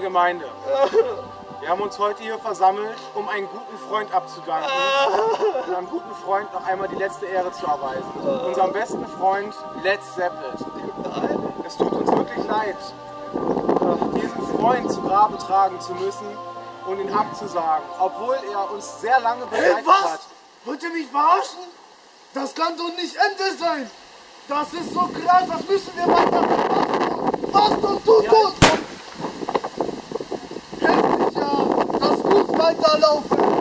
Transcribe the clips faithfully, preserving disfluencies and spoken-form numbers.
Gemeinde, wir haben uns heute hier versammelt, um einen guten Freund abzudanken und einem guten Freund noch einmal die letzte Ehre zu erweisen. Unserem besten Freund Led Zeppelin. Es tut uns wirklich leid, diesen Freund zu Grabe tragen zu müssen und ihn abzusagen, obwohl er uns sehr lange begleitet hey, was? hat. Wollt ihr mich verarschen? Das kann doch nicht Ende sein! Das ist so krass, das müssen wir weiter. Was tut, tut, tut! Heftig, ja! Das muss weiterlaufen!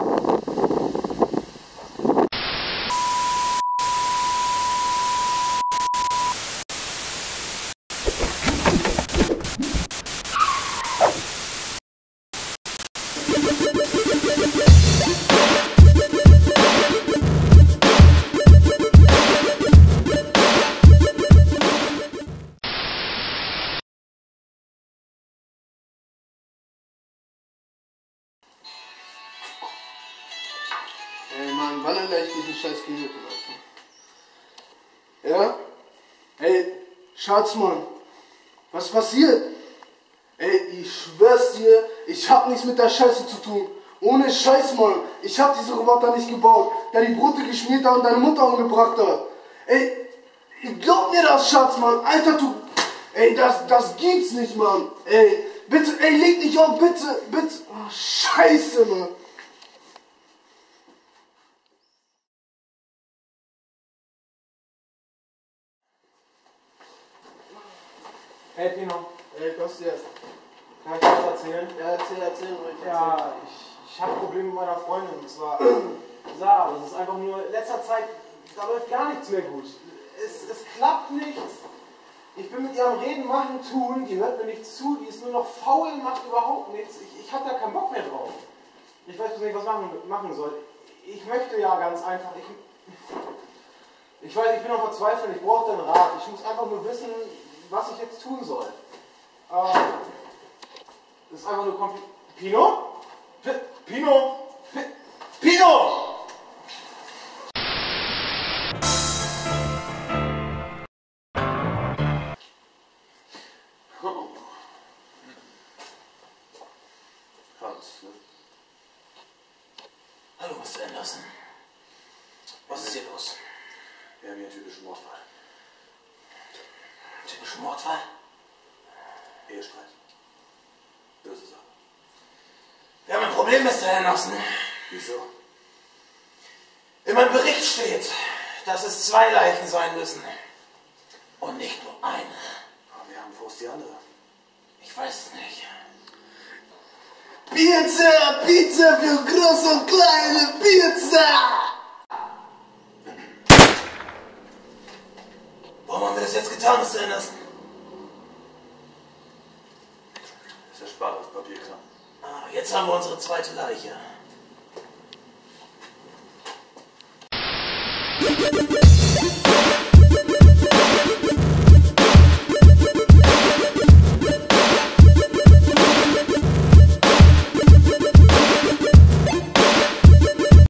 Ey Mann, wann ändere ich diesen scheiß Kino, ja? Ey, Schatz, Mann, was passiert? Ey, ich schwör's dir, ich hab nichts mit der Scheiße zu tun. Ohne Scheiß, Mann, ich hab diese Roboter nicht gebaut, der die Brote geschmiert hat und deine Mutter umgebracht hat. Ey, glaub mir das, Schatz, Mann, Alter, du... Ey, das, das gibt's nicht, Mann. Ey, bitte, ey, leg nicht auf, bitte, bitte. Oh, Scheiße, Mann. Hey Pino, Ey, was jetzt? kann ich dir was erzählen? Ja, erzähl, erzähl ruhig. Ja, ich, ich habe Probleme mit meiner Freundin, und zwar Sarah. Das ist einfach nur, in letzter Zeit, da läuft gar nichts mehr gut. Es, es klappt nichts. Ich bin mit ihr am Reden, machen, tun, die hört mir nicht zu, die ist nur noch faul, macht überhaupt nichts. Ich, ich habe da keinen Bock mehr drauf. Ich weiß nicht, was machen, machen soll. Ich möchte ja ganz einfach, ich, ich weiß, ich bin noch verzweifelt, ich brauche deinen Rat. Ich muss einfach nur wissen, was ich jetzt tun soll. Äh, das ist einfach nur kompliziert. Pino? P Pino? P Pino! Hallo, Mister Anderson. Was ist hier los? Wir haben hier einen typischen Mordfall. Typischen Mordfall? Ehestreit. Böse Sache. Wir haben ein Problem, Mister Anderson. Wieso? In meinem Bericht steht, dass es zwei Leichen sein müssen. Und nicht nur eine. Aber wir haben Wurst die andere. Ich weiß es nicht. Pizza, Pizza für große und kleine Pizza! Warum haben wir das jetzt getan, Mister Anderson? Das erspart auf Papierkram. Ah, jetzt haben wir unsere zweite Leiche.